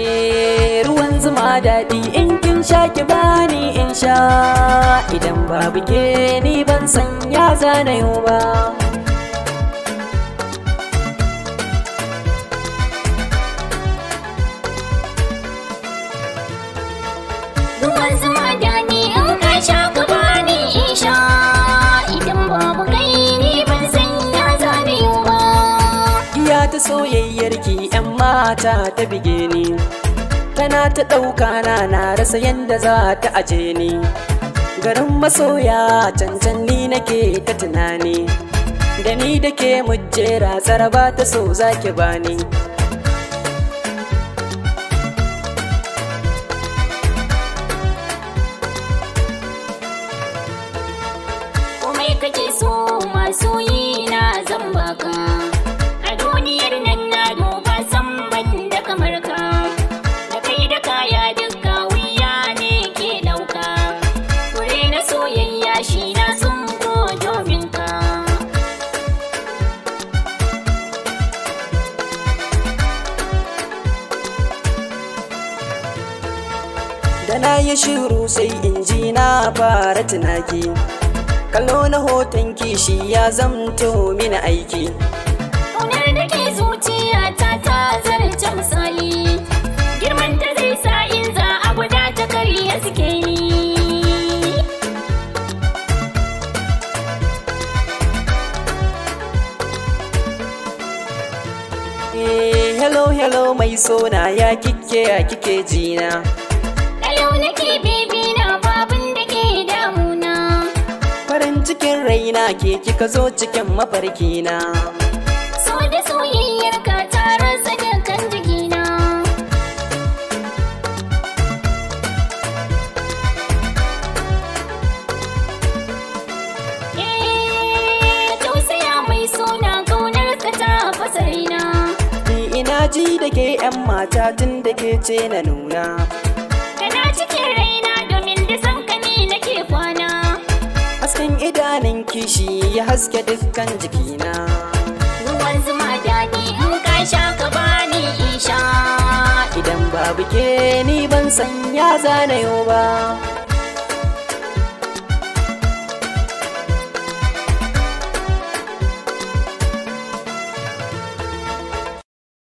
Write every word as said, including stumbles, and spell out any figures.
Eh, ruwan zuma daɗi in kin sha ki bani in sha, idan babu ke ni ban san ya zanayo ba. Ruwan zuma daɗi in ka sha ka bani in sha, idan babu kai ni ban san ya zanayo ba. Iya ta soyayyar ki 'yan mata ta bige ni, tana ta ɗauka na na rasa yanda za ta aje ni. Garin masoya cancan ni nake ta tunani, da ni da ke mujjera tsaraba ta so zaki bani. Komai kake so masoyi na zan baka, a duniyar nan na duba san ban da kamar ka. Da kai da kaya duka wuya ne ke ɗauka, fure na soyayya shi na sun ko domin ka. Da na yi shiru sai in ji na fara tunaki, kallo na hoton kishi ya zamto mini aiki. Ƙaunar da ke zuciyata ta zarce misali, girman ta zai sa in za a guda ta karya suke ni. Eh, hello hello mai sona ya kike ya kike jina. Ɗalau nake baby na babin da ke damuna, Farin cikin raina ke kika zo cikin mafarkina. so da soyayyar ka ta rasa dukkan jikina. Eh, tausaya mai sona ƙaunar ka ta fasa raina. Ni ina ji da ke 'yan mata tun da ke ce na nuna. Kana cikin raina domin da san ka ne nake kwana. Hasken idanun kishi ya haske dukkan jikina. Ruwan zuma daɗi in ka sha ka bani in sha, Idan babu ke ni ban san ya zanayo ba.